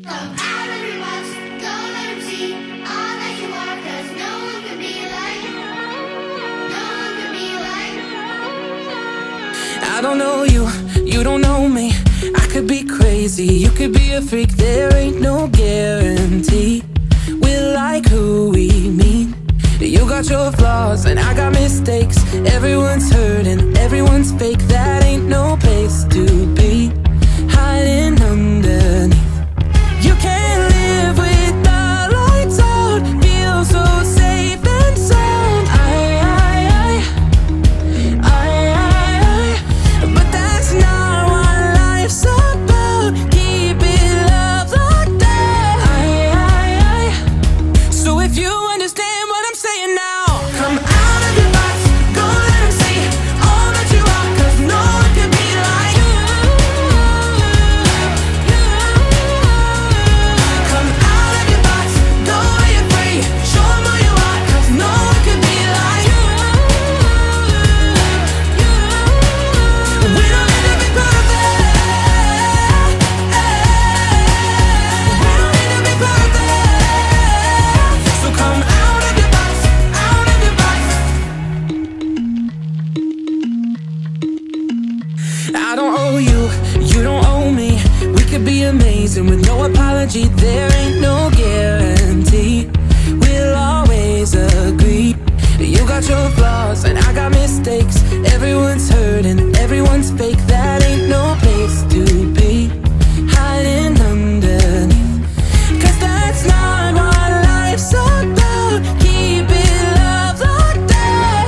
Come out of your box, go let 'em see all that you are, 'cause no one can be like, no one can be like. I don't know you, you don't know me. I could be crazy, you could be a freak. There ain't no guarantee we're like who we meet. You got your flaws and I got mistakes. Everyone's hurting, everyone's fake. That ain't no place to be, hiding underneath. You can't live with the lights out, feel so safe and sound. But that's not what life's about. Keeping love locked down. So if you understand what I'm saying now, come out of your box, go let 'em see all that you are, 'cause no one can be like you. Come out of your box, go where you're free, show 'em who you are, 'cause no one can be like you. We don't need to be perfect. We don't need to be perfect. So come out of your box, out of your box. I don't owe you, you don't owe me. We could be amazing with no apology. There ain't no guarantee we'll always agree. You got your flaws and I got mistakes. Everyone's hurting, everyone's fake. That ain't no place to be, hiding underneath. 'Cause that's not what life's about. Keeping love locked down.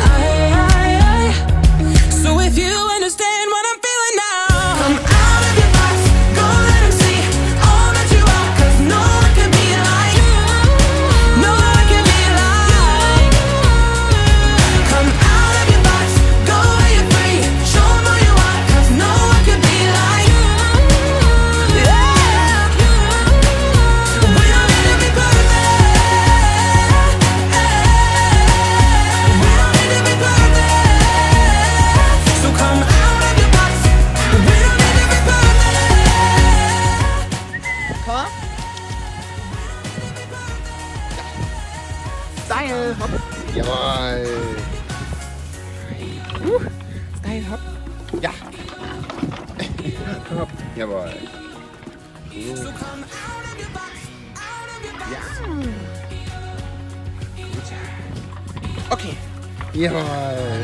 So if you understand what I'm feeling now, come out of your box, go let 'em see all that you are, 'cause no one can be like you. No one can be like you. Come out of your box, go where you're free, show 'em who you are, 'cause no one can be like you. Yeah. We don't need to be perfect. We don't need to be perfect. So come out of your box. We don't need to be perfect. Komm. Style Hop. Jawohl. Style Hop. Ja. Hopp. Jawohl. Ja. Gut. Okay. Jawohl.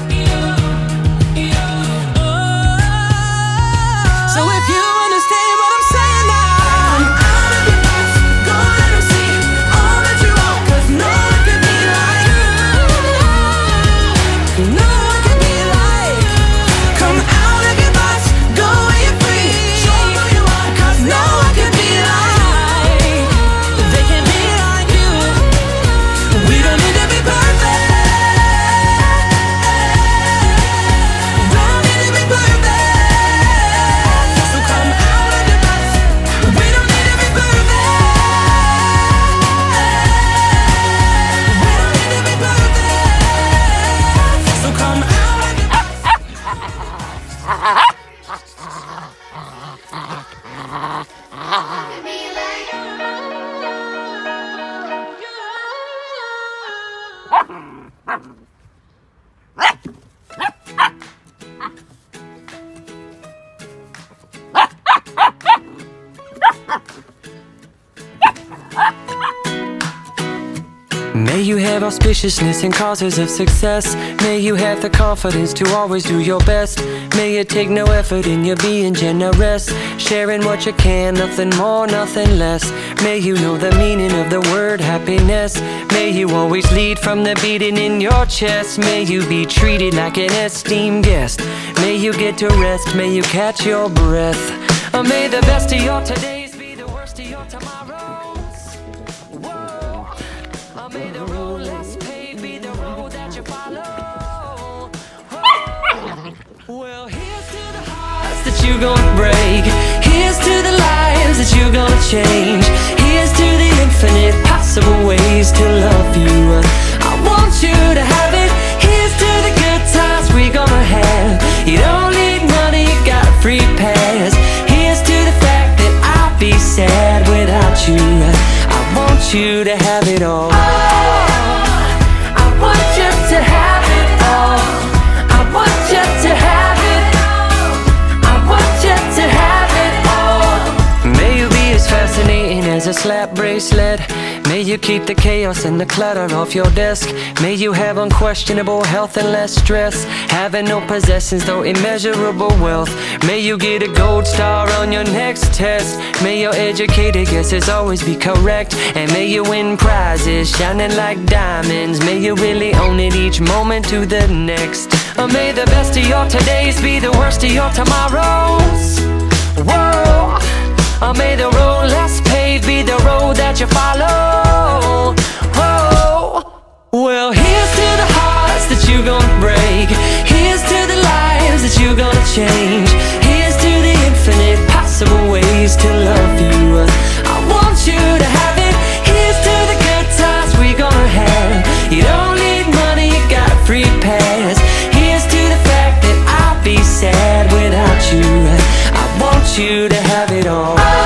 So if you understand what I'm saying now, come out of your box, go let 'em see all that you are, 'cause no one can be like you. No one can be like. Come out of your box, go where you're free, show 'em who you are, 'cause no one can be like. They can be like you. We don't need to be perfect. We don't need to be perfect. So come out of your box. We don't need to be perfect. We don't need to be perfect. So come out of your box. Can be like. May you have auspiciousness and causes of success. May you have the confidence to always do your best. May you take no effort in your being generous, sharing what you can, nothing more, nothing less. May you know the meaning of the word happiness. May you always lead from the beating in your chest. May you be treated like an esteemed guest. May you get to rest, may you catch your breath. May the best of your todays be the worst of your tomorrows. Whoa. May the road less paved be the road that you follow. Well, here's to the hearts that you're gonna break. Here's to the lives that you're gonna change. Here's to the infinite possible ways to love you. I want you to have it. Here's to the good times we're gonna have. You don't need money, you got a free pass. Here's to the fact that I'll be sad with it all. I want you to have it all. I want you to have it. I want you to have it all. May you be as fascinating as a slap bracelet. May you keep the chaos and the clutter off your desk. May you have unquestionable health and less stress. Having no possessions though immeasurable wealth. May you get a gold star on your next test. May your educated guesses always be correct. And may you win prizes shining like diamonds. May you really own it each moment to the next. Or may the best of your todays be the worst of your tomorrows. Whoa. Or may the road less paved be the road that you follow. Whoa. Well, here's to the hearts that you're gonna break. Here's to the lives that you're gonna change. Here's to the infinite possible ways to love you. I want you to have it. Here's to the good times we're gonna have. You don't need money, you got a free pass. Here's to the fact that I'll be sad without you. I want you to have it all.